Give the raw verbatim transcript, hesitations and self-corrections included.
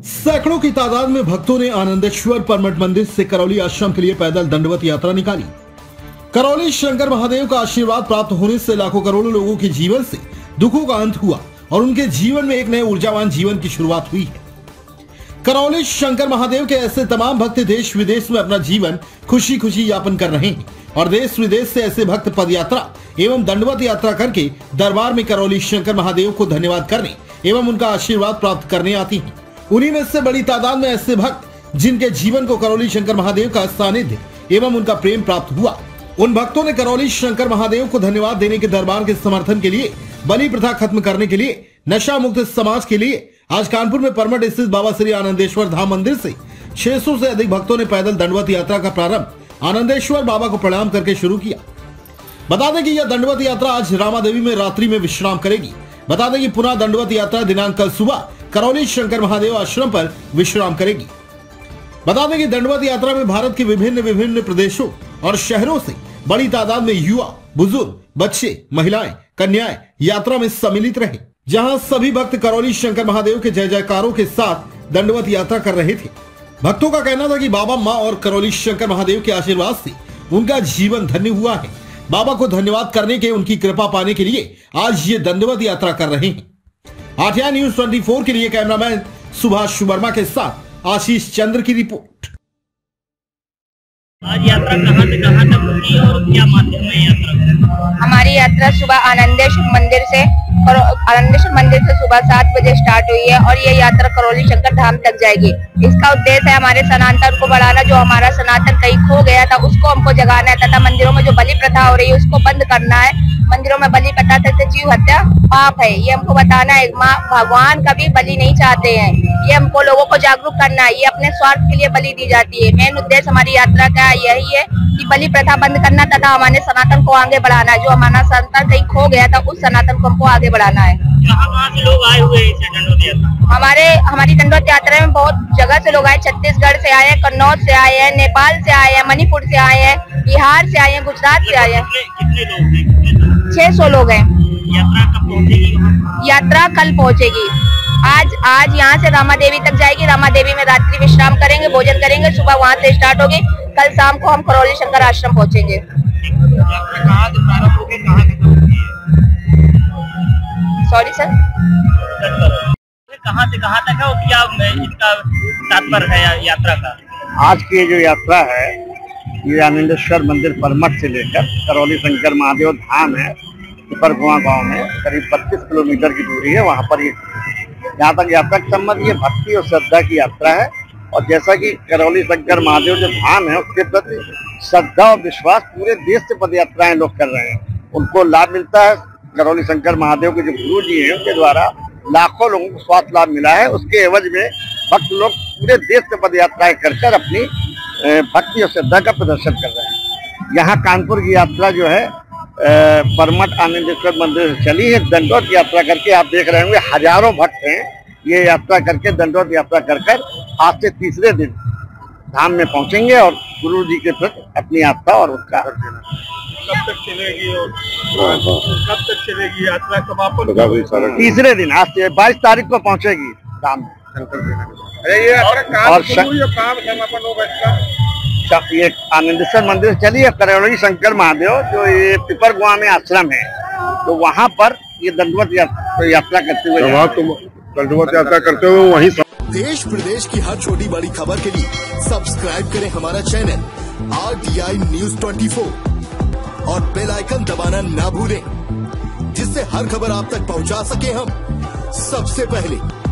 सैकड़ों की तादाद में भक्तों ने आनंदेश्वर परमठ मंदिर से करौली आश्रम के लिए पैदल दंडवत यात्रा निकाली। करौली शंकर महादेव का आशीर्वाद प्राप्त होने से लाखों करोड़ों लोगों के जीवन से दुखों का अंत हुआ और उनके जीवन में एक नए ऊर्जावान जीवन की शुरुआत हुई है। करौली शंकर महादेव के ऐसे तमाम भक्त देश विदेश में अपना जीवन खुशी खुशी यापन कर रहे हैं और देश विदेश से ऐसे भक्त पद यात्रा एवं दंडवत यात्रा करके दरबार में करौली शंकर महादेव को धन्यवाद करने एवं उनका आशीर्वाद प्राप्त करने आती हैं। उन्हीं में से बड़ी तादाद में ऐसे भक्त जिनके जीवन को करौली शंकर महादेव का सानिध्य एवं उनका प्रेम प्राप्त हुआ। उन भक्तों ने करौली शंकर महादेव को धन्यवाद देने के दरबार के समर्थन के लिए, बलि प्रथा खत्म करने के लिए, नशा मुक्त समाज के लिए आज कानपुर में परमठ स्थित बाबा श्री आनंदेश्वर धाम मंदिर से छह सौ से अधिक भक्तों ने पैदल दंडवत यात्रा का प्रारंभ आनंदेश्वर बाबा को प्रणाम करके शुरू किया। बता दें कि यह दंडवत यात्रा आज रामा देवी में रात्रि में विश्राम करेगी। बता दें कि पुनः दंडवत यात्रा दिनांक कल सुबह करौली शंकर महादेव आश्रम पर विश्राम करेगी। बता दें कि दंडवत यात्रा में भारत के विभिन्न विभिन्न प्रदेशों और शहरों से बड़ी तादाद में युवा, बुजुर्ग, बच्चे, महिलाएं, कन्याएं यात्रा में सम्मिलित रहे, जहां सभी भक्त करौली शंकर महादेव के जय जयकारों के साथ दंडवत यात्रा कर रहे थे। भक्तों का कहना था कि बाबा, माँ और करौली शंकर महादेव के आशीर्वाद से उनका जीवन धन्य हुआ है। बाबा को धन्यवाद करने के, उनकी कृपा पाने के लिए आज ये दंडवत यात्रा कर रहे हैं। आठिया न्यूज चौबीस के लिए कैमरामैन सुभाष वर्मा के साथ आशीष चंद्र की रिपोर्ट। आज यात्रा कहां से कहां तक होगी और क्या माध्यम में यात्रा करें? हमारी यात्रा सुबह आनंदेश्वर मंदिर से और आनंदेश्वर मंदिर से सुबह सात बजे स्टार्ट हुई है और ये यात्रा करौली शंकर धाम तक जाएगी। इसका उद्देश्य है हमारे सनातन को बढ़ाना। जो हमारा सनातन कहीं खो गया था उसको हमको जगाना है तथा मंदिरों में जो बलि प्रथा हो रही है उसको बंद करना है। मंदिरों में बलि प्रथा से जीव हत्या पाप है, ये हमको बताना है। माँ भगवान कभी बलि नहीं चाहते हैं, ये हमको लोगों को जागरूक करना है। ये अपने स्वार्थ के लिए बलि दी जाती है। मेन उद्देश्य हमारी यात्रा का यही है कि बलि प्रथा बंद करना तथा हमारे सनातन को आगे बढ़ाना है। जो हमारा सनातन कहीं खो गया था उस सनातन को हमको आगे बढ़ाना है। कहां कहां से लोग आए हुए हैं दंडवत यात्रा? हमारे हमारी दंडवत यात्रा में बहुत जगह से लोग आए। छत्तीसगढ़ से आए हैं, कन्नौज से आए हैं, नेपाल से आए हैं, मणिपुर से आए हैं, बिहार से आए हैं, गुजरात से आए हैं। कितने लोग हैं? छह सौ लोग हैं। यात्रा कब पहुंचेगी? यात्रा कल पहुंचेगी। आज आज यहाँ से रामा देवी तक जाएगी। रामा देवी में रात्रि विश्राम करेंगे, भोजन करेंगे, सुबह वहाँ से स्टार्ट होगी। कल शाम को हम करौली शंकर आश्रम पहुँचेंगे। कहाँ से प्रारंभ होगी, कहाँ से खत्म होगी? सॉरी सर, कहाँ से कहाँ तक है और क्या इसका तात्पर्य है यात्रा का? आज की जो यात्रा है ये आनंदेश्वर मंदिर परमठ से लेकर करौली शंकर महादेव धाम है, पिपरकुआं गांव में करीब बत्तीस किलोमीटर की दूरी है। वहां पर ये यहाँ तक यात्रा का संबंध ये भक्ति और श्रद्धा की यात्रा है। और जैसा कि करौली शंकर महादेव जो धाम है उसके प्रति श्रद्धा और विश्वास पूरे देश से पद यात्राएं लोग कर रहे हैं, उनको लाभ मिलता है। करौली शंकर महादेव के जो गुरु जी हैं उनके द्वारा लाखों लोगों को स्वास्थ्य लाभ मिला है। उसके एवज में भक्त लोग पूरे देश से पद यात्राएं कर कर अपनी भक्ति और श्रद्धा का प्रदर्शन कर रहे हैं। यहाँ कानपुर की यात्रा जो है परमठ आनंदेश्वर मंदिर से चली है। दंडवत यात्रा करके आप देख रहे होंगे हजारों भक्त हैं ये यात्रा करके दंडवत यात्रा कर कर आज से तीसरे दिन धाम में पहुंचेंगे और गुरु जी के प्रति अपनी आस्था और उसका कब तक चलेगी और कब तक चलेगी यात्रा समापन? तीसरे दिन आज से बाईस तारीख को पहुंचेगी धाम में। अरे ये और काम समापन होगा इसका? ये आनंदेश्वर मंदिर से चलिए करौली शंकर महादेव जो ये पिपरकुआं में आश्रम है तो वहाँ पर ये दंडवत यात्रा, यात्रा करते हुए दंडवत यात्रा करते हुए वहीं। देश प्रदेश की हर छोटी बड़ी खबर के लिए सब्सक्राइब करें हमारा channel R T I news चौबीस और बेल आइकन दबाना ना भूलें, जिससे हर खबर आप तक पहुंचा सके हम सबसे पहले।